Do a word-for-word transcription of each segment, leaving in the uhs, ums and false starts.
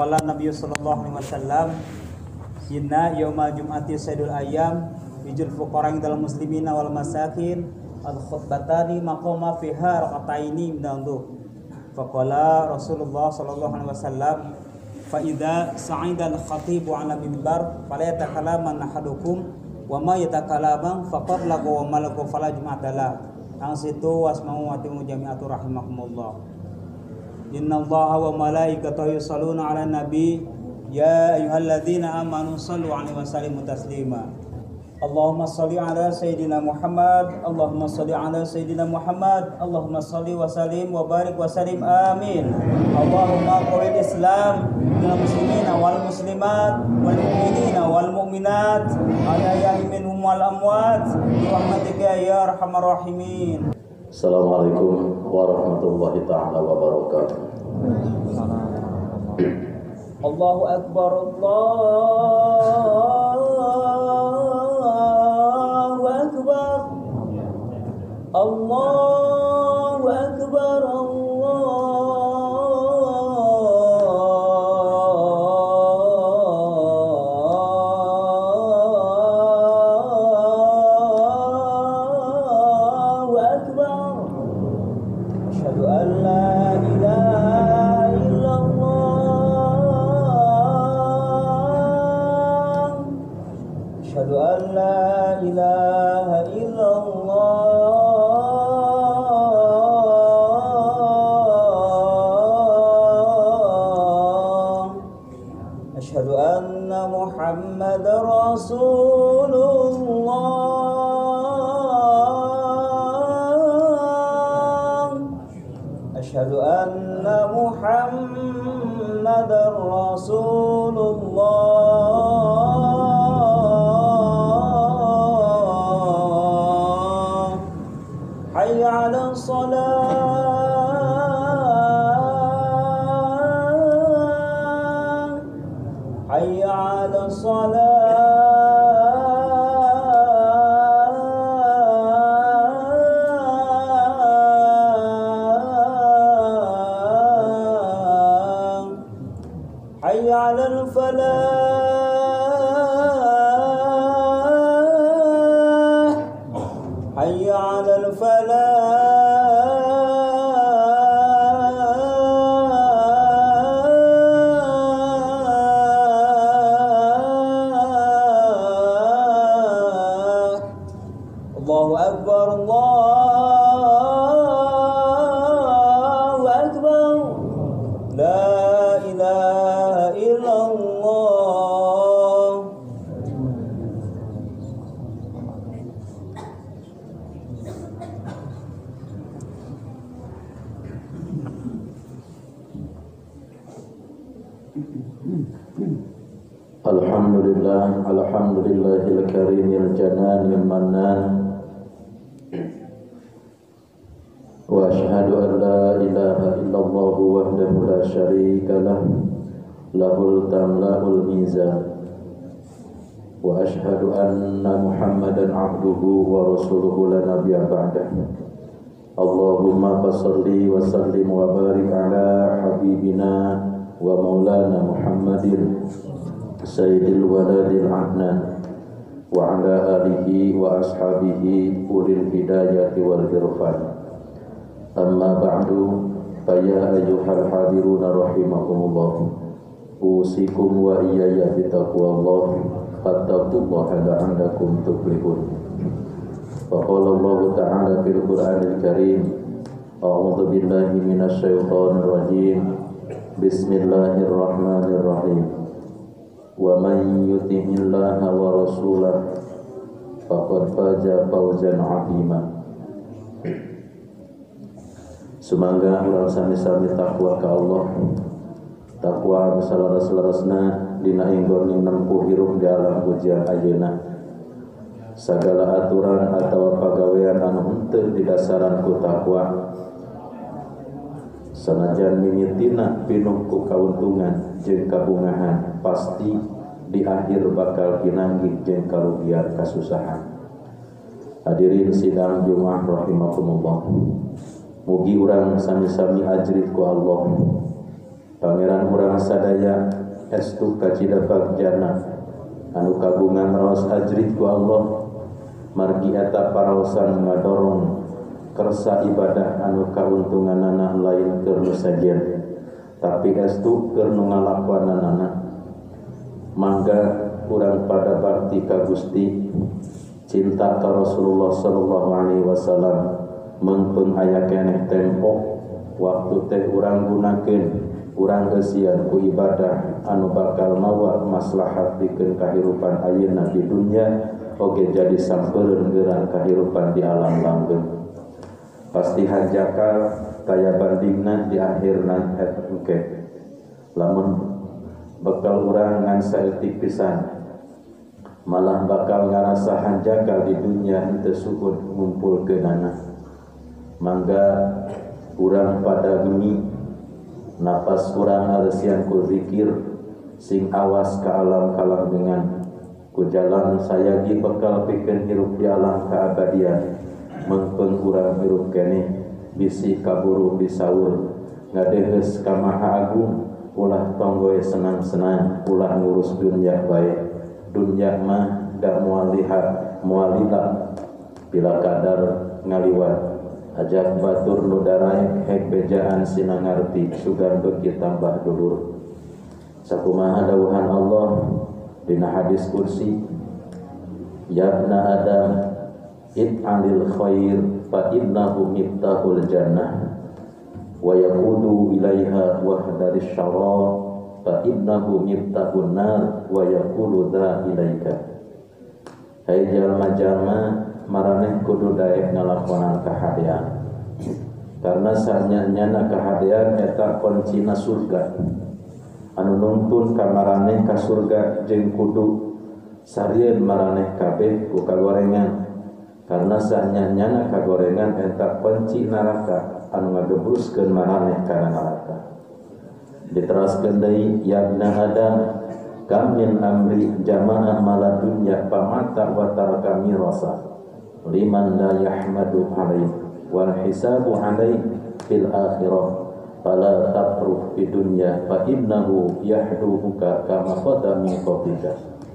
Qala Nabi sallallahu alaihi wasallam inna yaumal jum'ati sayyidul ayyam yujul fuqara dalam muslimina wal masakin al khutbatani maqama fiha raqataini minandu. Faqala Rasulullah sallallahu alaihi wasallam fa idza sa'ida al khatibu ala mimbar fala yatakalaman ahadukum wa ma yatakalaman faqad lagu wa malaku fala jum'atala. Ang situ wasma'u wa timu jami'atu rahimakumullah. Inna Allaha wa malaikatahu yusalluna 'alan nabi ya ayyuhalladzina amanu shallu 'alaihi wa sallimu taslima. Allahumma shalli 'ala sayyidina Muhammad, Allahumma shalli 'ala sayyidina Muhammad, Allahumma shalli wa sallim wa barik wa sallim amin. Allahumma qawil Islam minal muslimina wal muslimat wal mu'minina wal mu'minat ahya'i minhum wal amwat bi rahmatika ya arhamar rahimin. Assalamualaikum warahmatullahi ta'ala wabarakatuh. Allahu Akbar, Allahu Akbar, Allahu Akbar, Allahu Akbar. Asyhadu an la ilaha illallah, asyhadu an la ilaha illallah, asyhadu anna Muhammadar Rasulullah, asyhadu anna Muhammadar Rasulullah. Hayya 'alas shalah, hayya 'alas salah, hayya 'alal falah, hayya 'alal falah. Allahu Akbar, Allahu Akbar. La ilaha illallah. Alhamdulillah, alhamdulillahil karimil jananil mannan. Wa asyhadu an la ilaha illallah wahdahu la syarika lah, lahul tamla'ul mizan. Wa asyhadu anna Muhammadan abduhu wa rasuluhu la nabiyya ba'dah. Allahumma fassalli wa sallim wa barik ala habibina wa maulana Muhammadin sayyidil waladil adnan wa ala alihi wa ashabihi ulil hidayati wal irfan. Amma ba'du, fa ya ayyuhal hadiruna rahimakumullah, usikum wa iyaya bitaqwallah, fattaqullaha la'allakum tuflihun. Wa qala Allah ta'ala fil Qur'anil Karim, a'udzu billahi minasy syaithanir rajim. Bismillahirrahmanirrahim. Wa man yuti'illaha wa rasulahu faqad faza fawzan 'azima. Semoga ulang sami-sami takwa ka Allah, takwa selaras-larasna dina inggon ning nempuh hirup di alam ujian ayeuna. Sagala aturan atawa pagawean anu henteu didasaran ku takwa, sanajan mimitina pinuh ku kauntungan jeung kabungahan, pasti di akhir bakal pinanggih jeung karugian kasusahan. Hadirin sidang Jumat rahimakumullah. Mugi urang sami-sami ajrit ku Allah Pangeran urang sadaya estu kacida bagjana anu kagungan raos ajrit ku Allah, margi eta paraosan ngadorong kersa ibadah anu kauntunganana lain keur nu sajen, tapi estu keur nu ngalakoanana. Mangga urang pada bakti ka Gusti, cinta ka Rasulullah sallallahu alaihi wasallam, mengpeung aya keneh tempo waktu teh urang gunakeun urang eusian ku ibadah anu bakal mawa maslahat pikeun kahirupan ayeuna di dunya oge jadi sampeureun geurang kahirupan di alam langgeng. Pasti hanjakal kaya bandingna di akhirna eta engke. Lamun bakal urang ngan saeutik pisan, malah bakal ngarasa hanjakal di dunya henteu suhud ngumpulkeunana. Mangga urang pada gemi napas urang alesian ku zikir sing awas ka alam kalanggengan, ku jalan sayagi bekal pikeun hirup di alam kaabadian. Mengpeung urang hirup keneh bisi kaburu bisaur ngadeheus ka Maha Agung, ulah tonggoe senang-senang, ulah ngurus dunya bae. Dunya mah da moal lihat moal lila bila kadar ngaliwat, ajak batur nu daraek hek bejaan sina ngarti sugan beuki tambah dulur. Sakumaha dawuhan Allah dina hadis kursi, ya ibna Adam it'alil khair fa innahu miftahul jannah wa yaqudu ilaiha wahdarish syarra fa innahu miftahun nar wa yaqulu dza ilaika. Hai jalma-jalma, maraneh kudu daek ngalakonan kahadean, karena sanyana kahadean eta kuncina surga. Anu nuntun ka maraneh ka surga jeung kudu sarieun maraneh kabeh ku kagorengan, karena sanyana kagorengan eta kunci neraka anu ngagebruskeun maraneh kana neraka. Diteraskeun deui, ya ibna Adam kam min amri jamaah mala dunya pamata wa taraka mirasa liman la yahmadu alaih wal hisabu alaih fil akhirah fala tafruh fi dunya fa innahu yahduhuka kama qada min qablika.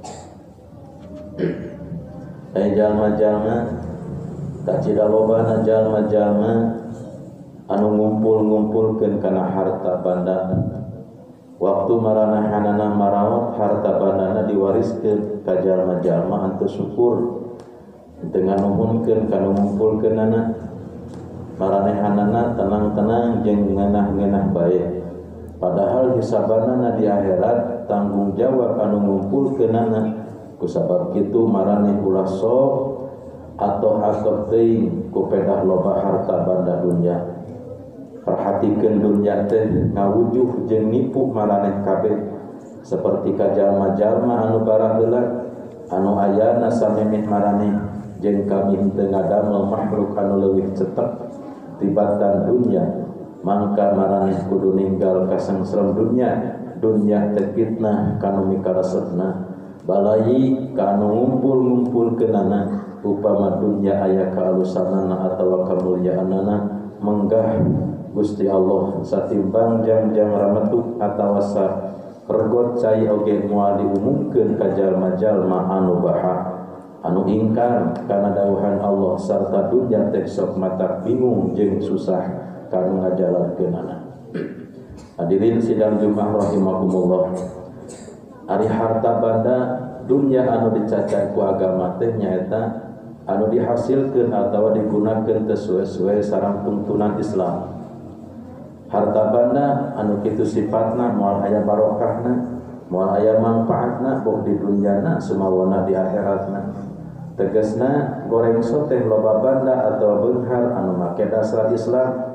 Hai jalma-jalma, kacida lobana jalma-jalma anu ngumpul-ngumpulkeun kana harta banda. Waktu maranahanana marawat harta bandana diwariskeun ka jalma-jalma anu syukur dengan nuhunkeun kana ngumpulkeunana. Maranehanana tenang-tenang jeung ngeunah-ngeunah bae, padahal hisabanana di akhirat tanggung jawab anu ngumpulkeunana. Kusabab kitu maraneh ulah sok atau atoh teuing ku pedah loba harta banda dunya. Perhatikeun dunya teh ngawujuh jeung nipu maraneh kabeh, saperti ka jalma-jalma anu baraheula anu ayana samemeh maraneh jeung kami teu ngadamel makhluk anu leuwih cetek tibatan dunya. Mangka maraneh kudu ninggal kasengsrem dunya. Dunya teh fitnah kanu mikaresepna, balayi kanu ngumpul-ngumpulkeunana. Upama dunya aya kaalusanana atawa kamulyaanana, menggah Gusti Allah satimbang jang-jang rametuk atawa sa pergot cai oge moal diumumkeun ka jalma-jalma anu baha, anu ingkar kana dawuhan Allah sarta dunya teh sok matak bingung jeung susah kanu ngajalankeunana. Hadirin sidang Jumat rahimakumullah. Ari harta banda dunya anu dicacak ku agama teh nyaeta anu dihasilkeun atawa digunakeun teu sesuai sareng tuntunan Islam. Harta banda anu kitu sifatna moal aya barokahna, moal aya manfaatna boh di dunyana sumawana di akhiratna. Tegasna goreng soteh loba banda atawa beunghar anu make dasar Islam.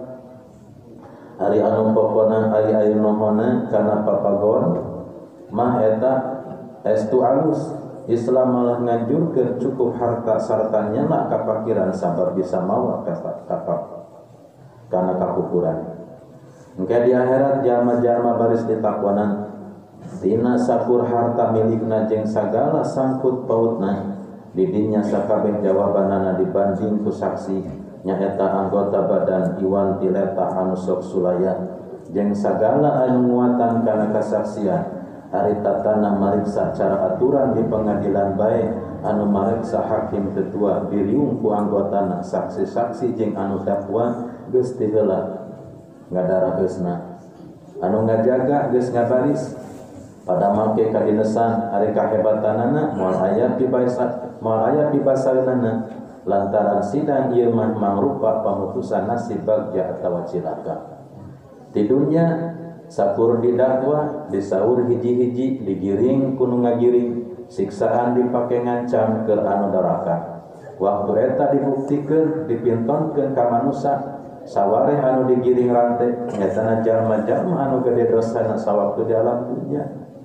Ari anu pokona ari aya nohona kana papagon mah eta estu alus. Islam malah nganjurkeun cukup harta sarta nyana kapakiran sabar bisa mawa kapak kana kakukuran. Engke di akhirat jalma-jalma baris ditakwanan tina sakur harta milikna jeung sagala sangkut pautna di dinya sakabeh jawabanana dibanding ku saksi nyaeta anggota badan iwan tileta anu sok sulaya jeung sagala anu muatan kana kasaksian ari tatana mariksa cara aturan di pengadilan bae anu mariksa hakim tetua diriung ku anggotana saksi-saksi jeung anu dakwa geus ti heula ngadaraheusna anu ngajaga geus ngabaris pada make kadinesan ari kahebatanana moal aya pibasa moal aya pibasaeunana lantaran sidang ieu mah mangrupa pamutusan nasib bagja atawa cilaka di dunya sakur didakwa disaur hiji-hiji digiring kudu ngagiring siksaan dipake ngancam ke anu neraka waktu eta dibuktikeun dipintonkeun ka manusia sawareh anu digiring rantai nyatana jalma-jalma anu gede dosana sawaktu di alam dunya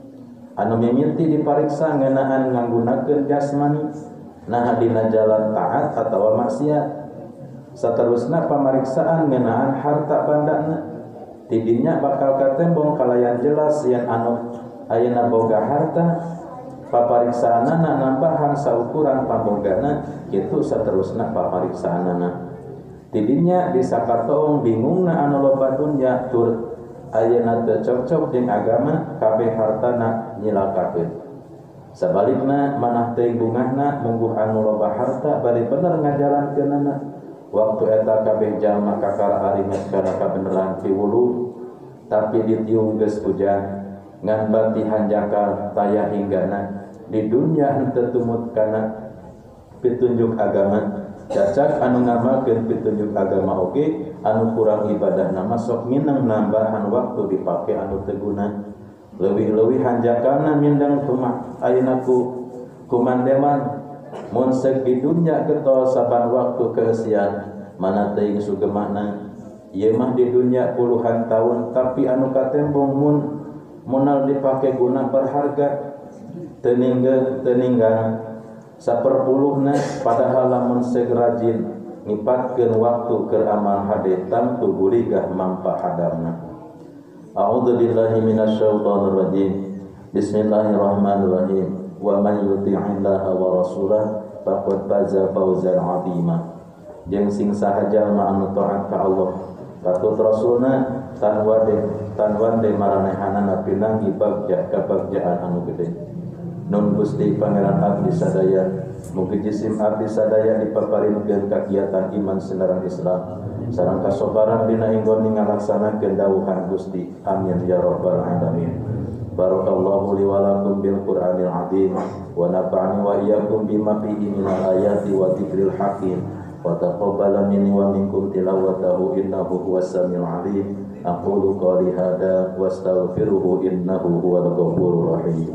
anu mimiti dipariksa ngeunaan nganggunakeun jasmani nah dina jalan taat atawa maksiat saterusna pamariksaan ngeunaan harta bandana tidinya bakal katembong kalayan jelas yang anu ayeuna boga harta papariksaanana nambahan saukuran pambogana kitu saterusna papariksaanana tidinya disakatoong bingungna anu loba dunya tur ayeuna teu cocok jeung agama kabeh hartana nyilakakeun sabalikna manah teuing bungahna mungguh anu loba harta bari bener ngajalankeunana waktu eta kabeh jalma kakara arimet kana kabeneran piwulu tapi ditiung geus hujan ngan bati hanjakal taya hinggana di dunya henteu tumut kana pitunjuk agama cacak anu ngamalkeun pitunjuk agama oge anu kurang ibadahna masok minang nambahan waktu dipake anu teu guna leuwih-leuwih hanjakalna mindang tumah ayeuna ku kumandeman mun seuk di dunya getol saban waktu keesian mana teuing sugemahna ieu mah di dunya puluhan tahun tapi anu katembong mun munal dipake guna berharga teu ninggal teu ninggal saperpuluhna padahal lamun seuk rajin ngipatkeun waktu keur amal hade tamtu gurigah mampa hadamna a'udzu billahi minasyaitonir rajim bismillahirrahmanirrahim wa man yuti'illaha wa rasulahu faqad faza fawzan 'azima jeung sing saha jalma anu taat ka Allah katut rasulna tan wade tan wade maranehanana pinanggi bagja kabagjaan anu gede nun Gusti pangeran abdi sadaya mugi jisim abdi sadaya dipaparinkeun kagiatan iman sinaran Islam sareng kasobaran dina inggon ngalaksanakeun dawuhan Gusti amin ya rabbal alamin. Barakallahu li wa lakum bil Qur'anil azim wa nafa'ani wa iyyakum bima fihi minal ayati wa dzikril hakim wa taqabbala minni wa minkum tilawatahu innahu huwas samiul alim. Aqulu qali hada wastaghfiruhu innahu huwal ghafurur rahim.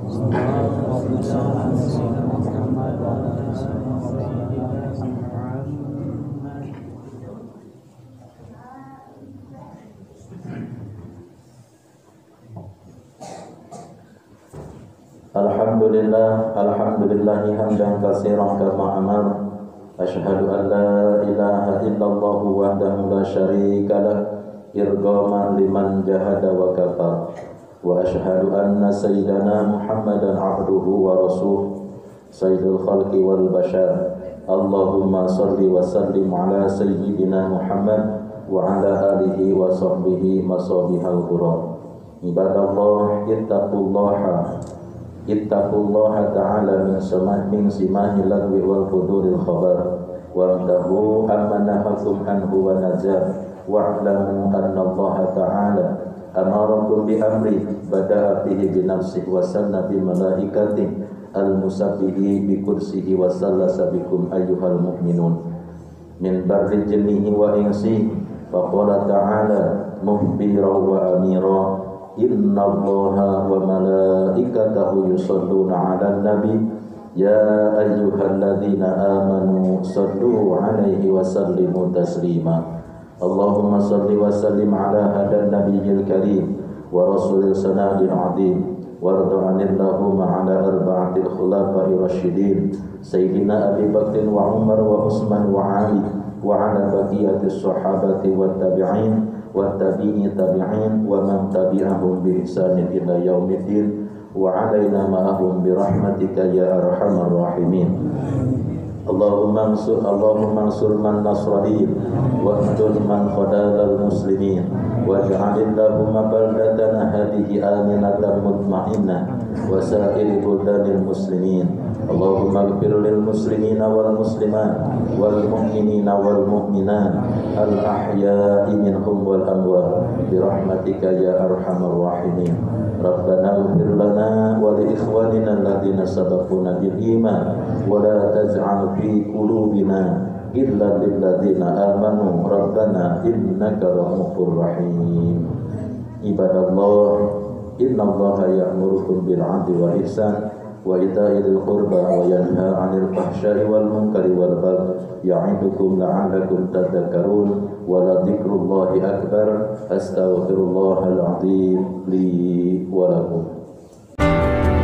Alhamdulillah, alhamdulillahi hamdan katsiran kama amar. Asyhadu an la ilaha illallah wahdahu la syarika lah, irghaman liman jahada wa kafar. Wa asyhadu anna sayyidana Muhammadan abduhu wa rasuluh, sayyidul khalqi wal bashar. Allahumma salli wa sallim ala sayyidina Muhammad wa ala alihi wa sahbihi masabihal ghurab. Ibadallah, ittaqullaha ittaqullaha ta'ala min samah min simahi lagwi wal fuduril khabar wa antahu amma nahakum anhu wa nazar wa'lamu anna Allah ta'ala amarakum bi amri bada'a bihi bi nafsihi wa sanna bi malaikatihi al-musabbihi bi kursihi wa sallasa bikum ayyuhal mu'minun min barri jinnihi wa insihi fa qala ta'ala muhbira wa amira inna allaha wa malaikatahu yusalluna ala nabi ya ayyuhalladzina amanu sallu alaihi wa sallimu taslima. Allahumma salli wa sallim ala hadan nabiyyil karim wa rasulil sanadil azim warda anillahumma ala arba'atil khulafai rasyidin sayyidina Abi Bakr wa Umar wa Utsman wa Ali wa ala baqiyatis sahabati wat tabi'in wa tabi'i tabi'in wa man tabi'ahum bi ihsanin ila yaumiddin wa alaina ma'ahum bi rahmatika ya arhamar rahimin. Allahumma ansur Allahumma ansur man nasrahin wa hdul man khadalal muslimin waj'alillahumma baldatana hadhihi aminatan mutma'innah wa sa'iri buldanil muslimin. Allahumma ighfir lil muslimina wal muslimat wal mu'minina wal mu'minat al ahya'i minhum wal amwat bi rahmatika ya arhamar rahimin. Rabbana ighfir lana wa li ikhwanina alladhina sabaquna bil iman wa la taj'al fi qulubina illa lil ladzina amanu rabbana innaka rahmanur rahim. Ibadallah, innallaha ya'murukum bil 'adli wal ihsan wa ita'i dzil qurba wa yanha 'anil fahsya'i wal munkari wal baghi ya'idukum la'allakum tadhakkarun wa la dzikrullahi akbar. Astaghfirullahal 'azim li wa lakum.